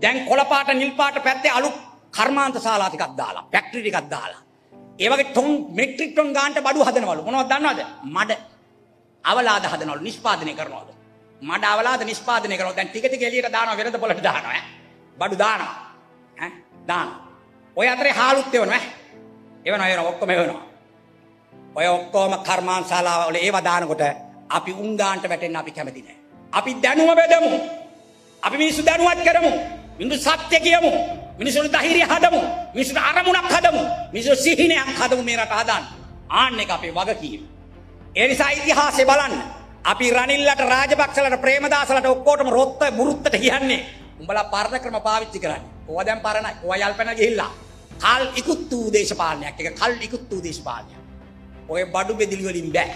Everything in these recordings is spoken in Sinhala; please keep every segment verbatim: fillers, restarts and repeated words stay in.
දැන් කොළ පාට නිල් පාට පැත්තේ අලු කර්මාන්ත ශාලා ටිකක් දාලා ෆැක්ටරි ටිකක් දාලා ඒ වගේ ටොන් මෙට්‍රික් ටොන් ගානට බඩු හදනවලු මොනවද දන්නවද මඩ අවලාද හදනවලු නිෂ්පාදනය කරනවලු මඩ අවලාද නිෂ්පාදනය කරනවා දැන් ටික ටික එළියට දානවා වෙළඳ පොළට දානවා ඈ බඩු දානවා ඈ දානවා ඔය අතරේ හාලුත් එවනවා ඈ එවනවා එවනවා ඔක්කොම එවනවා ඔය ඔක්කොම කර්මාන්ත ශාලාවල ඒව දානකොට අපි උන් ගානට වැටෙන්න අපි කැමති නැහැ අපි දැනුම බෙදමු අපි මිනිස්සු දැනුවත් කරමු මිනිස්සු සත්‍ය කියමු මිනිස්සුන්ට ධෛර්යය හදමු මිනිස්සුන්ට අරමුණක් හදමු මිනිස්සු සිහිනයක් හදමු මේ රට හදන්න ආන්න එක අපේ වගකීම ඒ නිසා ඉතිහාසය බලන්න අපි රනිල්ලට රාජපක්ෂලට ප්‍රේමදාසලට ඔක්කොටම රොත්ත බුරුත්තට කියන්නේ උඹලා පරණ ක්‍රම පාවිච්චි කරන්නේ ඕවා දැන් පරණයි ඕවා යල්පැන ගිහිල්ලා කල් ඉක්ුත් වූ දේශපාලනයක් එක කල් ඉක්ුත් වූ දේශපාලනයක් ඔය බඩු බෙදිලි වලින් බෑ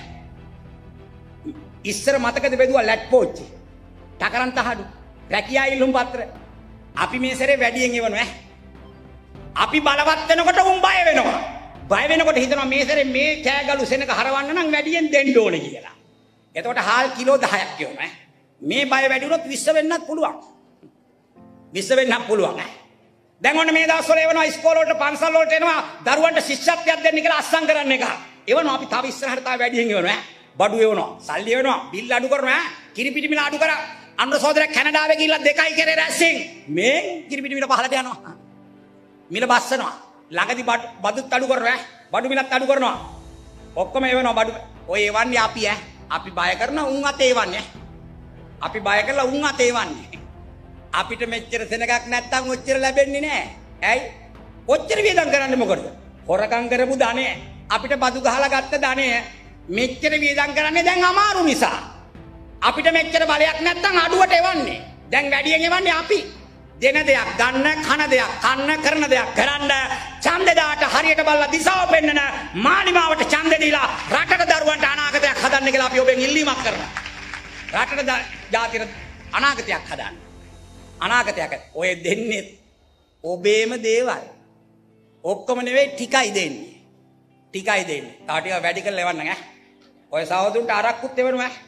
ඉස්සර මතකද බෙදුවා ලැට් පෝච්චි ටකරන් තහඩු රැකියා ඉල්ලුම් පත්‍ර අපි මේ සැරේ වැඩියෙන් එවනවා ඈ අපි බලවත් වෙනකොට උන් බය වෙනවා බය වෙනකොට හිතනවා මේ සැරේ මේ කෑගලු සෙනක හරවන්න නම් වැඩියෙන් දෙන්න ඕනේ කියලා එතකොට හාල් කිලෝ දහයක් කියනවා ඈ මේ බය වැඩි වුණොත් විශ්ව වෙන්නත් පුළුවන් විශ්ව වෙන්නත් පුළුවන් ඈ දැන් ඔන්න මේ දවස්වල එවනවා ඉස්කෝල වලට පන්සල් වලට එනවා දරුවන්ට ශිෂ්‍යත්වයක් දෙන්න කියලා අස්සම් කරන්න එක එවනවා අපි තව ඉස්සරහට තව වැඩියෙන් එවනවා ඈ බඩු එවනවා සල්ලි එවනවා බිල් අඩු කරනවා ඈ කිරිපිටි මිල අඩු කරා අnder සෝදරයා කැනඩාවේ ගිහිල්ලා දෙකයි කරේ රැස්සින් මේ කිරිපිටි මිල පහලට යනවා මිල බස්සනවා ළඟදී බඩුත් අඩු කරනවා බඩු මිලත් අඩු කරනවා ඔක්කොම එවනවා බඩු ඔය එවන්නේ අපි ඈ අපි බය කරන උන් අතේ එවන්නේ අපි බය කරලා උන් අතේ එවන්නේ අපිට මෙච්චර සෙනගක් නැත්තම් ඔච්චර ලැබෙන්නේ නැහැ ඇයි ඔච්චර වියදම් කරන්නේ මොකටද හොරකම් කරපු ධනෙ අපිට බදු ගහලා ගත්ත ධනෙ මෙච්චර වියදම් කරන්නේ දැන් අමාරු නිසා අපිට මෙච්චර බලයක් නැත්තම් අඩුවට එවන්නේ දැන් වැඩියෙන් එවන්නේ අපි දෙන දෙයක් ගන්න කන දෙයක් කන්න කරන දෙයක් කරන්න ඡන්දදාට හරියට බලලා දිශාව පෙන්නන මාලිමාවට ඡන්ද දීලා රටට දරුවන්ට අනාගතයක් හදන්න කියලා අපි ඔබෙන් ඉල්ලීමක් කරනවා රටට ජාතියට අනාගතයක් හදන්න අනාගතයක් ඔය දෙන්නේ ඔබේම දේවල් ඔක්කොම නෙවෙයි ටිකයි දෙන්නේ ටිකයි දෙන්නේ තා ටික වැඩි කරලා එවන්න ඈ ඔය සහෝදරුන්ට අරක්කුත් එවනවා ඈ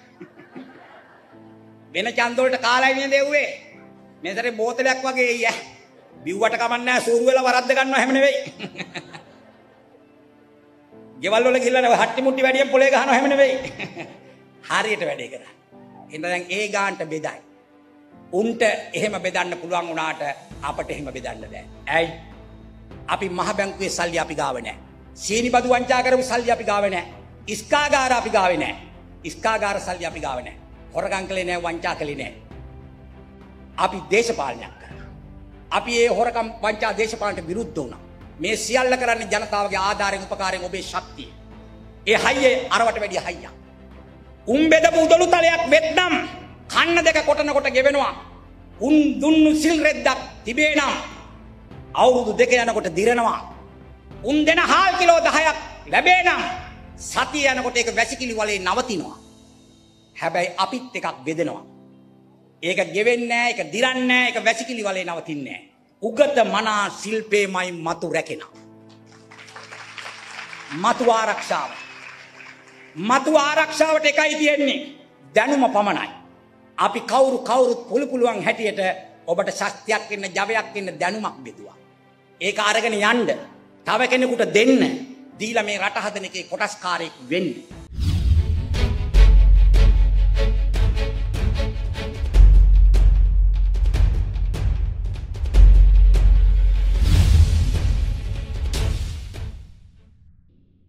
වෙන ඡන්ද වලට කාලයි නේද එව්වේ මේ සැරේ බෝතලයක් වගේ එයි ඈ බිව්වට කමක් නැහැ සූරු වෙලා වරද්ද ගන්නවා හැම නෙවෙයි ගෙවල් වල ගිහලා හට්ටි මුට්ටි වැඩියෙන් පොලේ ගහනවා හැම නෙවෙයි හරියට වැඩේ කරා එහෙනම් දැන් ඒ ගාන්ට බෙදයි උන්ට එහෙම බෙදන්න පුළුවන් වුණාට අපට එහෙම බෙදන්න බෑ ඇයි අපි මහ බැංකුවේ සල්ලි අපි ගාව නැහැ සීනි බදු වංචා කරපු සල්ලි අපි ගාව නැහැ ඉස්කාගාර අපි ගාවේ නැහැ ඉස්කාගාර සල්ලි අපි ගාව නැහැ හොරගම් කළේ නැහැ වංචා කළේ නැහැ අපි දේශපාලනයක් කරා අපි ඒ හොරකම් වංචා දේශපාලනට විරුද්ධ වුණා මේ සියල්ල කරන්නේ ජනතාවගේ ආධාරයෙන් උපකාරයෙන් ඔබේ ශක්තිය ඒ හයියේ අරවට වැඩි හයියක් උන් බෙදපු උදළු තලයක් වෙත්නම් කන්න දෙක කොටන කොට ගෙවෙනවා උන් දුන්නු සිල් රෙද්දක් තිබේ නම් අවුරුදු දෙක යනකොට දිරනවා උන් දෙන හාල් කිලෝ දහයක් ලැබේ නම් සතිය යනකොට ඒක වැසිකිලි වලේ නවතිනවා හැබැයි අපිත් එකක් බෙදෙනවා ඒක ගෙවෙන්නේ නැහැ ඒක දිරන්නේ නැහැ ඒක වැසිකිලි වලේ නවතින්නේ නැහැ උගත මනා ශිල්පේමයි මතු රැකෙන මතු ආරක්ෂාව මතු ආරක්ෂාවට එකයි තියෙන්නේ දැනුම පමණයි අපි කවුරු කවුරුත් පුළු පුළුවන් හැටියට ඔබට ශක්තියක් ඉන්න ජවයක් ඉන්න දැනුමක් බෙදුවා ඒක අරගෙන යන්න තව කෙනෙකුට දෙන්න දීලා මේ රට හදන එකේ කොටස්කාරයෙක් වෙන්න